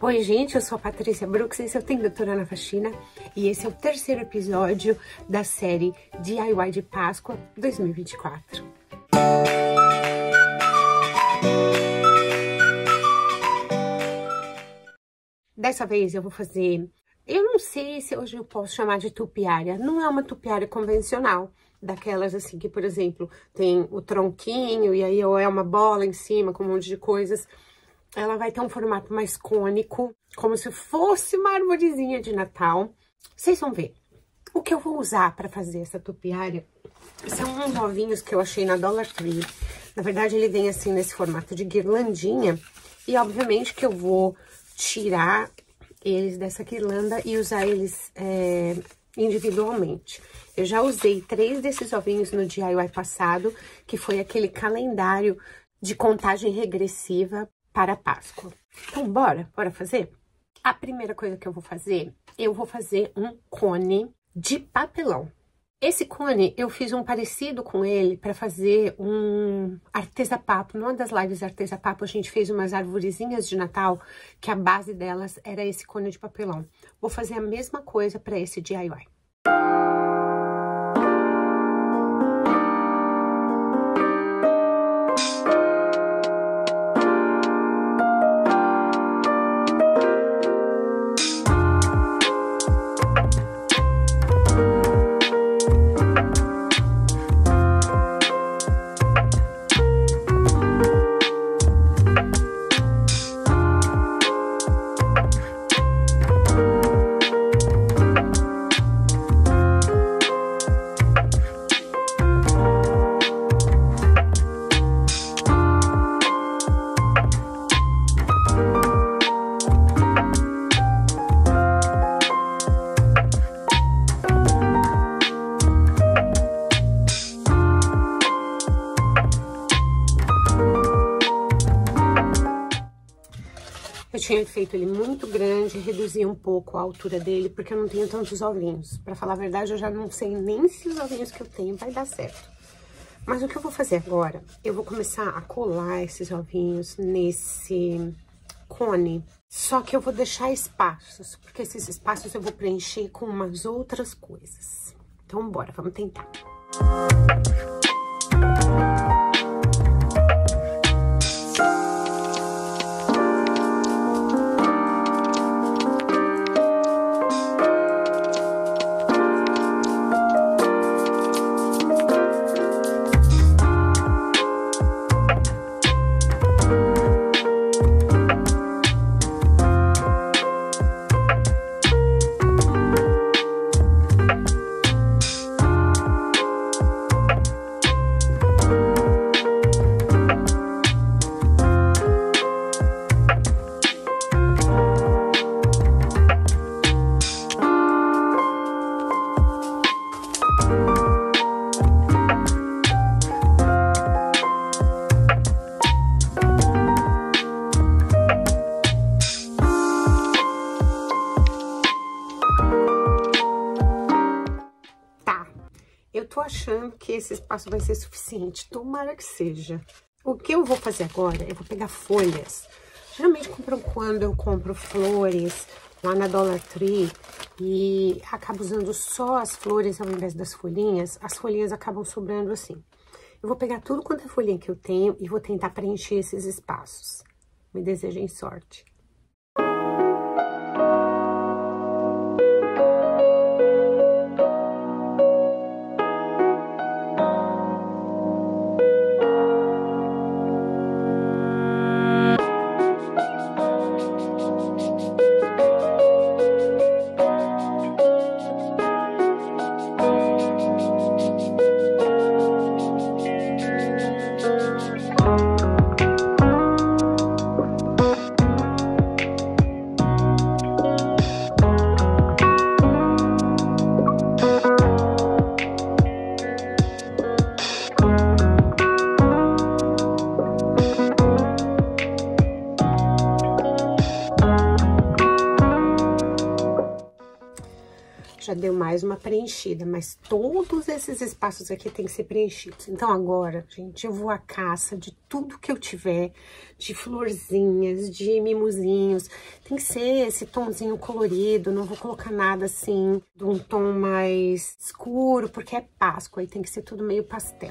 Oi gente, eu sou a Patrícia Brooks, esse é o Tem Doutora na Faxina e esse é o terceiro episódio da série DIY de Páscoa 2024. Dessa vez eu vou fazer, eu não sei se hoje eu posso chamar de tupiária, não é uma tupiária convencional, daquelas assim que, por exemplo, tem o tronquinho e aí é uma bola em cima com um monte de coisas. Ela vai ter um formato mais cônico, como se fosse uma arvorezinha de Natal. Vocês vão ver. O que eu vou usar para fazer essa tupiária são uns ovinhos que eu achei na Dollar Tree. Na verdade, ele vem assim nesse formato de guirlandinha. E, obviamente, que eu vou tirar eles dessa guirlanda e usar eles individualmente. Eu já usei 3 desses ovinhos no DIY passado, que foi aquele calendário de contagem regressiva para a Páscoa. Então, bora fazer? A primeira coisa que eu vou fazer um cone de papelão. Esse cone, eu fiz um parecido com ele para fazer um artesapapo. Numa das lives artesapapo, a gente fez umas arvorezinhas de Natal, que a base delas era esse cone de papelão. Vou fazer a mesma coisa para esse DIY. Eu tinha feito ele muito grande, reduzi um pouco a altura dele, porque eu não tenho tantos ovinhos. Pra falar a verdade, eu já não sei nem se os ovinhos que eu tenho vai dar certo. Mas o que eu vou fazer agora? Eu vou começar a colar esses ovinhos nesse cone. Só que eu vou deixar espaços, porque esses espaços eu vou preencher com umas outras coisas. Então, bora, vamos tentar. Eu tô achando que esse espaço vai ser suficiente, tomara que seja. O que eu vou fazer agora, eu vou pegar folhas. Geralmente quando eu compro flores lá na Dollar Tree e acabo usando só as flores ao invés das folhinhas, as folhinhas acabam sobrando assim. Eu vou pegar tudo quanto é folhinha que eu tenho e vou tentar preencher esses espaços. Me desejem sorte. já deu mais uma preenchida, mas todos esses espaços aqui tem que ser preenchidos. Então, agora, gente, eu vou à caça de tudo que eu tiver, de florzinhas, de mimosinhos. Tem que ser esse tomzinho colorido, não vou colocar nada assim, de um tom mais escuro, porque é Páscoa, e tem que ser tudo meio pastel.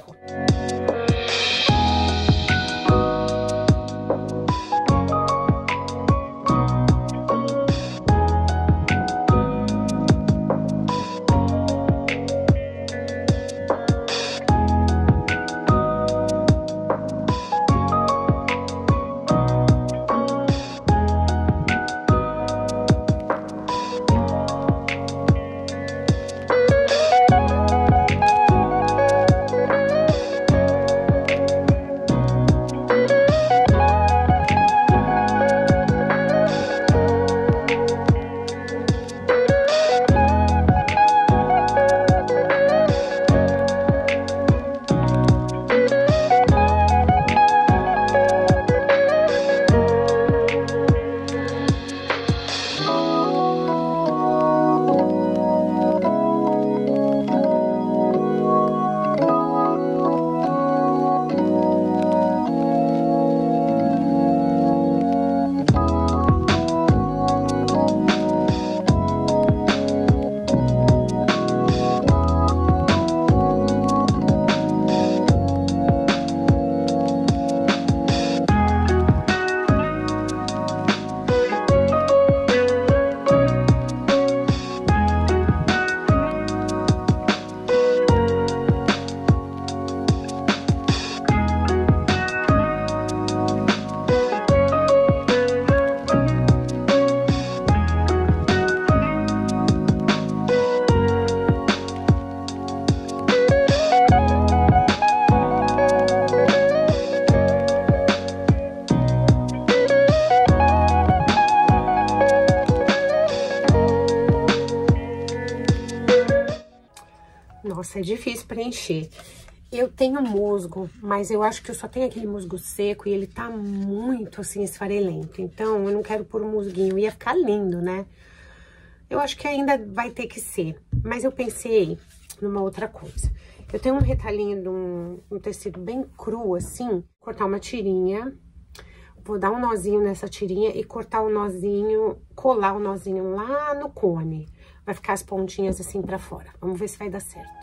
Nossa, é difícil preencher. Eu tenho musgo, mas eu acho que eu só tenho aquele musgo seco e ele tá muito, assim, esfarelento. Então, eu não quero pôr um musguinho. Ia ficar lindo, né? Eu acho que ainda vai ter que ser. Mas eu pensei numa outra coisa. Eu tenho um retalhinho de um tecido bem cru, assim. Cortar uma tirinha. Vou dar um nozinho nessa tirinha e cortar o nozinho, colar o nozinho lá no cone. Vai ficar as pontinhas assim pra fora. Vamos ver se vai dar certo.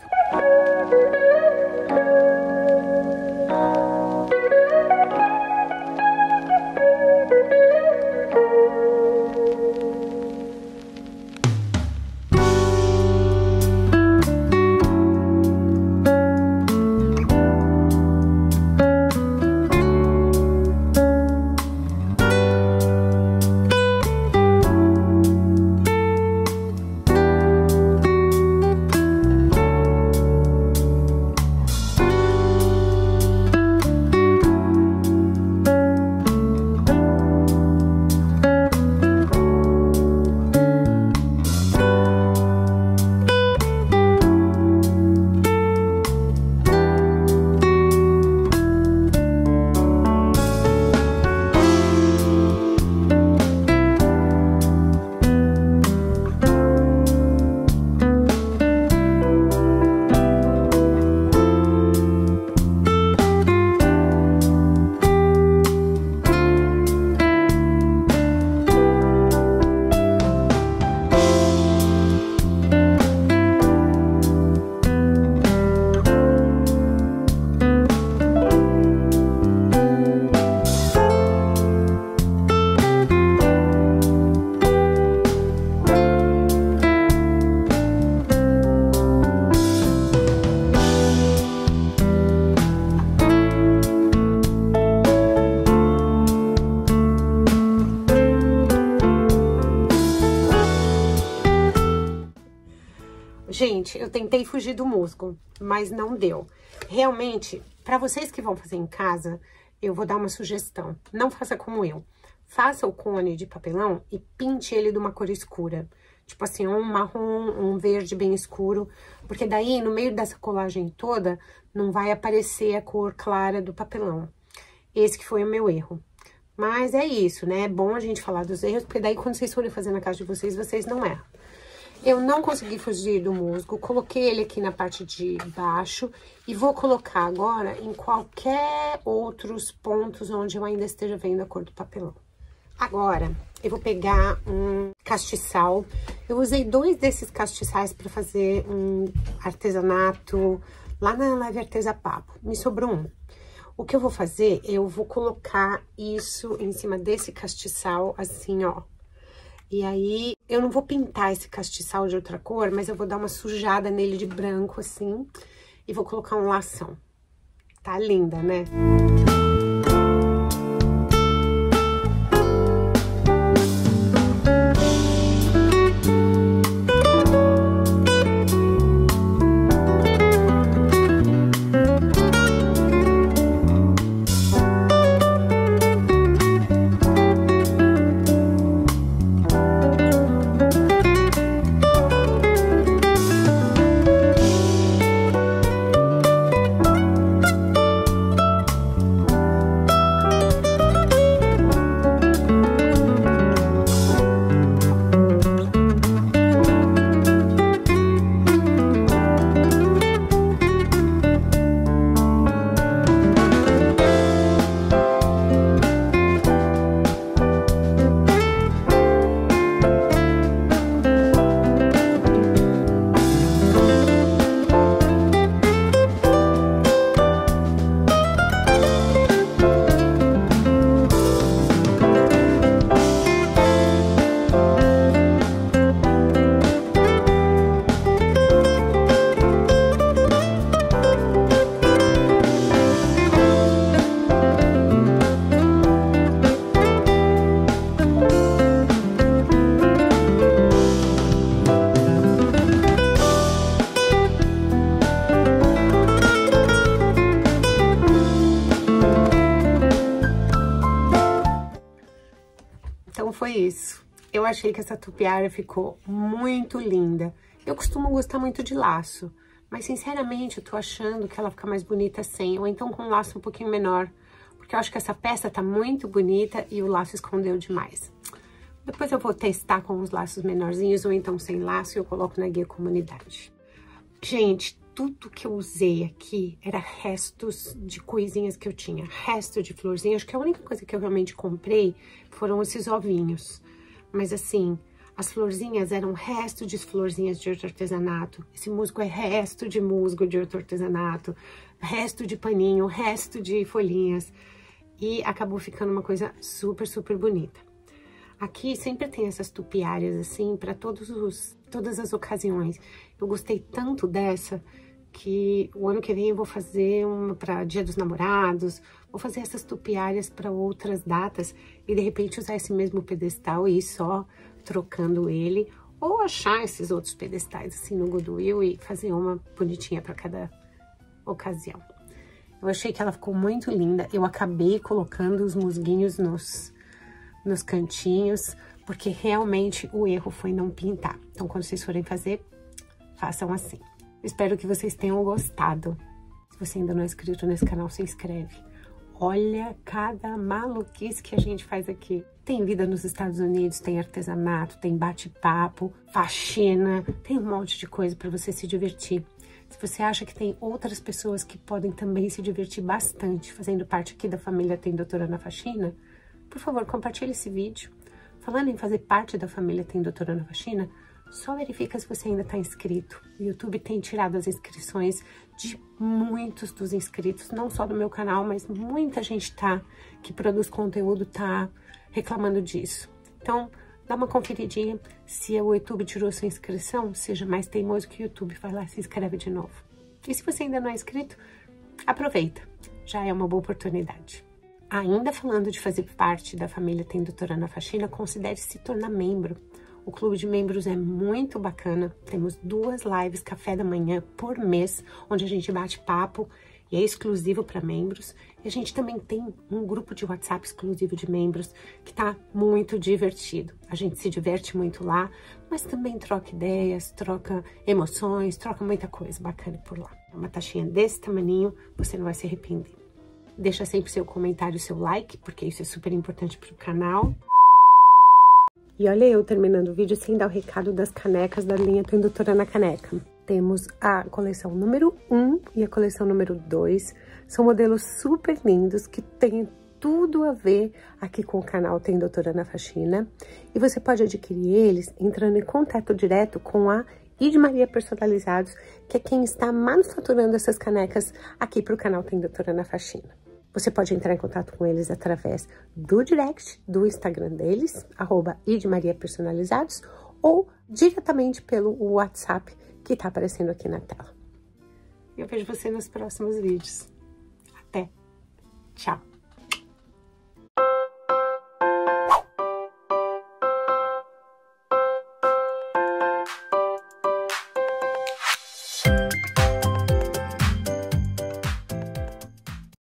Gente, eu tentei fugir do musgo, mas não deu. Realmente, para vocês que vão fazer em casa, eu vou dar uma sugestão. Não faça como eu. Faça o cone de papelão e pinte ele de uma cor escura. Tipo assim, um marrom, um verde bem escuro. Porque daí, no meio dessa colagem toda, não vai aparecer a cor clara do papelão. Esse que foi o meu erro. Mas é isso, né? É bom a gente falar dos erros, porque daí quando vocês forem fazer na casa de vocês, vocês não erram. Eu não consegui fugir do musgo, coloquei ele aqui na parte de baixo e vou colocar agora em qualquer outros pontos onde eu ainda esteja vendo a cor do papelão. Agora, eu vou pegar um castiçal. Eu usei 2 desses castiçais para fazer um artesanato lá na Leve Artesa Papo. Me sobrou um. O que eu vou fazer, eu vou colocar isso em cima desse castiçal, assim, ó. E aí, eu não vou pintar esse castiçal de outra cor, mas eu vou dar uma sujada nele de branco, assim, e vou colocar um lação. Tá linda, né? Então foi isso. Eu achei que essa tupiária ficou muito linda. Eu costumo gostar muito de laço, mas sinceramente eu tô achando que ela fica mais bonita sem, ou então com um laço um pouquinho menor, porque eu acho que essa peça tá muito bonita e o laço escondeu demais. Depois eu vou testar com os laços menorzinhos, ou então sem laço, e eu coloco na guia comunidade. Gente, tudo que eu usei aqui era restos de coisinhas que eu tinha, resto de florzinha. Acho que a única coisa que eu realmente comprei foram esses ovinhos. Mas assim, as florzinhas eram resto de florzinhas de outro artesanato. Esse musgo é resto de musgo de outro artesanato, resto de paninho, resto de folhinhas. E acabou ficando uma coisa super, super bonita. Aqui sempre tem essas tupiárias assim para todas as ocasiões. Eu gostei tanto dessa que o ano que vem eu vou fazer uma para Dia dos Namorados, vou fazer essas tupiárias para outras datas e de repente usar esse mesmo pedestal e ir só trocando ele, ou achar esses outros pedestais assim no Goodwill e fazer uma bonitinha para cada ocasião. Eu achei que ela ficou muito linda. Eu acabei colocando os musguinhos nos cantinhos, porque realmente o erro foi não pintar. Então, quando vocês forem fazer, façam assim. Espero que vocês tenham gostado. Se você ainda não é inscrito nesse canal, se inscreve. Olha cada maluquice que a gente faz aqui. Tem vida nos Estados Unidos, tem artesanato, tem bate-papo, faxina, tem um monte de coisa para você se divertir. Se você acha que tem outras pessoas que podem também se divertir bastante fazendo parte aqui da família Tem Doutora na Faxina, por favor, compartilhe esse vídeo. Falando em fazer parte da família Tem Doutora na Faxina, só verifica se você ainda está inscrito. O YouTube tem tirado as inscrições de muitos dos inscritos, não só do meu canal, mas muita gente que produz conteúdo tá reclamando disso. Então, dá uma conferidinha. Se o YouTube tirou sua inscrição, seja mais teimoso que o YouTube, vai lá e se inscreve de novo. E se você ainda não é inscrito, aproveita, já é uma boa oportunidade. Ainda falando de fazer parte da família Tem Doutora na Faxina, considere se tornar membro. O clube de membros é muito bacana, temos 2 lives café da manhã por mês, onde a gente bate papo e é exclusivo para membros. E a gente também tem um grupo de WhatsApp exclusivo de membros que tá muito divertido. A gente se diverte muito lá, mas também troca ideias, troca emoções, troca muita coisa bacana por lá. É uma taxinha desse tamaninho, você não vai se arrepender. Deixa sempre seu comentário, seu like, porque isso é super importante pro canal. E olha eu terminando o vídeo sem dar o recado das canecas da linha Tem Doutora na Caneca. Temos a coleção número 1 e a coleção número 2. São modelos super lindos que têm tudo a ver aqui com o canal Tem Doutora na Faxina. E você pode adquirir eles entrando em contato direto com a Ide Maria Personalizados, que é quem está manufaturando essas canecas aqui para o canal Tem Doutora na Faxina. Você pode entrar em contato com eles através do direct do Instagram deles, @idemariapersonalizados, ou diretamente pelo WhatsApp que tá aparecendo aqui na tela. Eu vejo você nos próximos vídeos. Até! Tchau!